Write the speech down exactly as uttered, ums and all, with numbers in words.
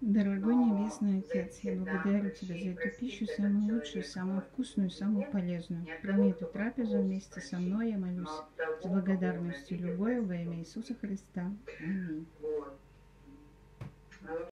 Дорогой Небесный Отец, я благодарю Тебя за эту пищу, самую лучшую, самую вкусную, самую полезную. Прими эту трапезу вместе со мной, я молюсь с благодарностью любой во имя Иисуса Христа. Аминь.